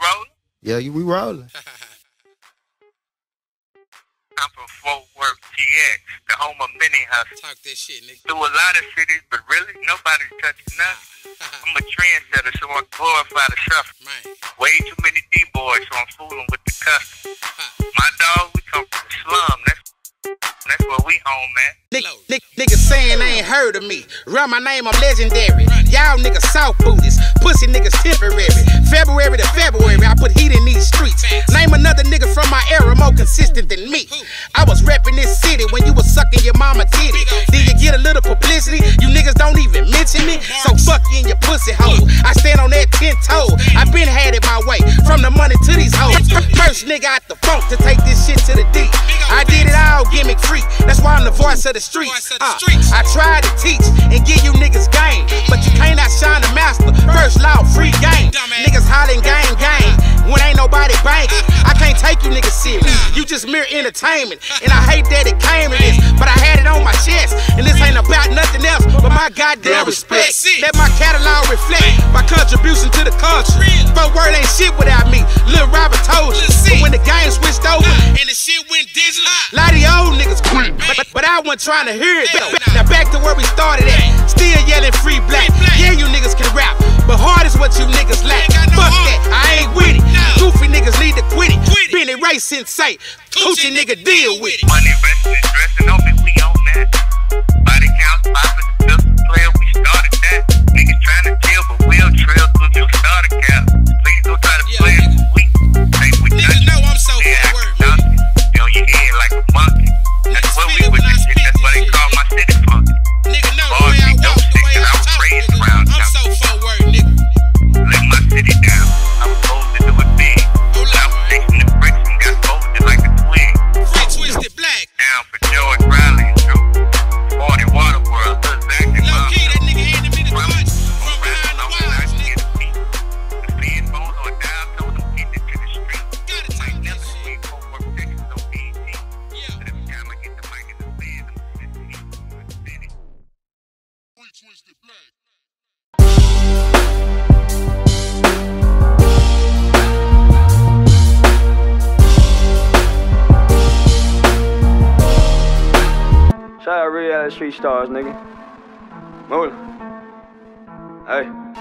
rolling? Yeah, we rolling. I'm from Fort Worth, TX, the home of many hustlers. Talk that shit, nigga. Through a lot of cities, but really, nobody's touching nothing. I'm a trendsetter, so I glorify the shuffle. Man. Way too many D-boys, so I'm fooling with the custom. My dog, we come from the slum. That's where we home, man. Niggas saying they ain't heard of me. Run my name, I'm legendary. Y'all niggas soft booties. Pussy niggas temporary. February to February, I put heat in these streets. Name another nigga from my era more consistent than me. I was repping this city when you was sucking your mama titty. Did you get a little publicity? You niggas don't even mention me. So fuck you in your pussy hole. I stand on that 10 toe. I been had it my way. From the money to these hoes. First nigga out the funk to take this shit to the D. I did it all gimmick free. That's why I'm the voice of the streets. I try to teach and give you niggas game, but you can't outshine the master. First law, free game. Niggas hollering gang when ain't nobody banking. I can't take you niggas serious. You just mere entertainment, and I hate that it came to this, but I had it on my chest, and this ain't about nothing else but my goddamn respect. Let my catalog reflect my contribution to the culture. Fort Worth ain't shit without me. Lil Robert told you. But when the game switched over and the shit went digital, a lot of the old niggas quit, but I wasn't trying to hear it though. Now back to where we started at. Still yelling free black. Yeah, you niggas can rap, but hard is what you niggas lack. Fuck that, I ain't with it. Goofy niggas need to quit it. Benny Ray Sensei, Coochie nigga deal with it. Money resting and dressing on me, we on that. Body counts popping, the pistol player, we started that. Niggas trying to kill, but we'll trail through your starter cap. Please don't try to play it sweet. Take with niggas know I'm so forward. You on your head like a monkey. That's what we with this shit. That's why they call my city funky. Nigga know the way I walk, the way I talk, nigga. I'm so forward, nigga. Lay my city down. I was supposed to do it big. I was taking the bricks and got folded like a twig. Free Twisted Black. Down for George Riley and Drew. 40 Water World, hood back in Low key, that nigga handed me the clutch from behind the wires, nigga. The feed phone or down, told them get it to the street. Gotta take that shit. Fort Worth, Texas, so easy. But every time I get the mic in the band, I'm city. Free Twisted Black. Shout out Reality Street Stars, nigga. Moolah. Hey.